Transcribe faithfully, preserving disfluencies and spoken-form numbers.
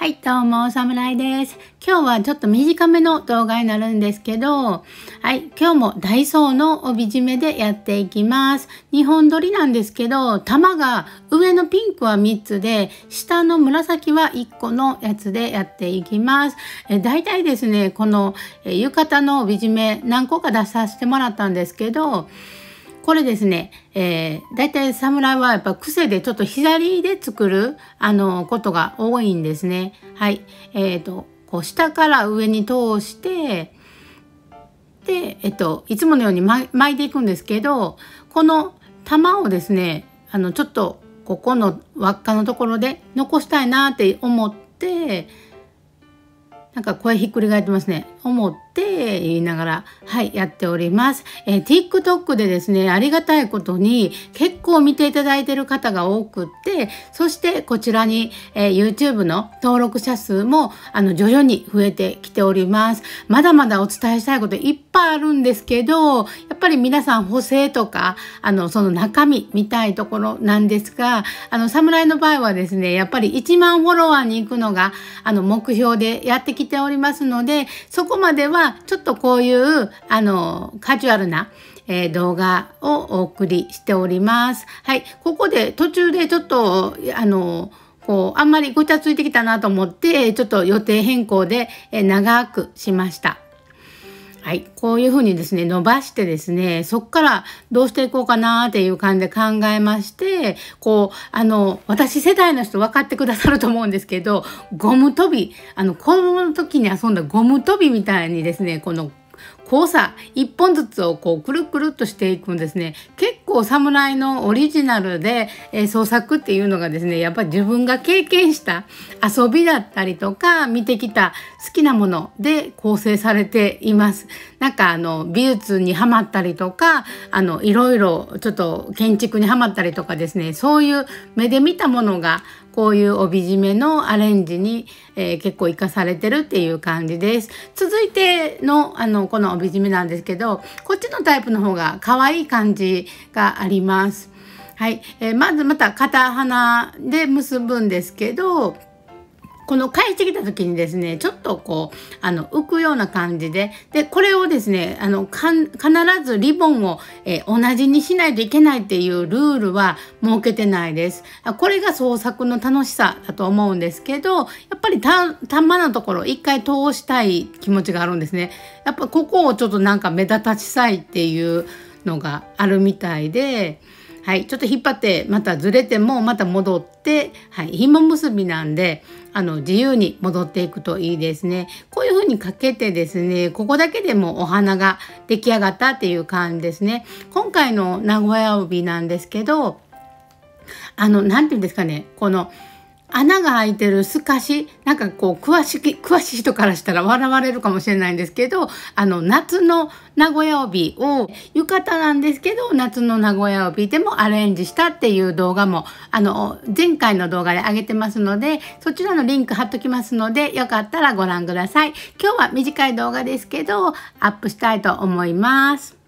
はい、どうも、サムライです。今日はちょっと短めの動画になるんですけど、はい、今日もダイソーの帯締めでやっていきます。にほん取りなんですけど、玉が上のピンクはみっつで、下の紫はいっこのやつでやっていきます。えだいたいですね、このえ浴衣の帯締め何個か出させてもらったんですけど、これですね、えー、だいたい侍はやっぱ癖でちょっと左で作るあのことが多いんですね。はい。えっと、こう下から上に通して、で、えっと、いつものように巻いていくんですけど、この玉をですね、あの、ちょっとここの輪っかのところで残したいなって思って、なんか声ひっくり返ってますね。思って言いながら、はい、やっております。えー、TikTok でですね、ありがたいことに結構見ていただいている方が多くって、そしてこちらに、えー、YouTube の登録者数もあの徐々に増えてきております。まだまだお伝えしたいこといっぱいあるんですけど、やっぱり皆さん補正とか、あの、その中身見たいところなんですが、あの、侍の場合はですね、やっぱりいちまんフォロワーに行くのが、あの、目標でやってきておりますので、そこまではちょっとこういうあのカジュアルな、えー、動画をお送りしております。はい、ここで途中でちょっとあのこうあんまりごちゃついてきたなと思ってちょっと予定変更で、えー、長くしました。はい。こういうふうにですね、伸ばしてですね、そこからどうしていこうかなっていう感じで考えまして、こう、あの、私世代の人分かってくださると思うんですけど、ゴム跳び、あの、子供の時に遊んだゴム跳びみたいにですね、この交差一本ずつをこうくるくるっとしていくんですね。結構侍のオリジナルで、えー、創作っていうのがですね、やっぱり自分が経験した遊びだったりとか見てきた好きなもので構成されています。なんかあの美術にハマったりとか、あのいろいろちょっと建築にハマったりとかですね、そういう目で見たものがこういう帯締めのアレンジに、えー、結構活かされてるっていう感じです。続いてのあのこの帯締めなんですけど、こっちのタイプの方が可愛い感じがあります。はい、えー、まずまた片鼻で結ぶんですけど、この返してきた時にですね、ちょっとこう、あの、浮くような感じで、で、これをですね、あの、かん、必ずリボンを、えー、同じにしないといけないっていうルールは設けてないです。これが創作の楽しさだと思うんですけど、やっぱりた、玉のところ一回通したい気持ちがあるんですね。やっぱここをちょっとなんか目立たしたいっていうのがあるみたいで、はい、ちょっと引っ張ってまたずれてもまた戻って、はい、紐結びなんであの自由に戻っていくといいですね。こういう風にかけてですね、ここだけでもお花が出来上がったっていう感じですね。今回の名古屋帯なんですけど、あのなんていうんですかね、この穴が開いてる透かし、なんかこう詳しい詳しい人からしたら笑われるかもしれないんですけど、あの夏の名古屋帯を浴衣なんですけど夏の名古屋帯でもアレンジしたっていう動画もあの前回の動画で上げてますので、そちらのリンク貼っときますのでよかったらご覧ください。今日は短い動画ですけどアップしたいと思います。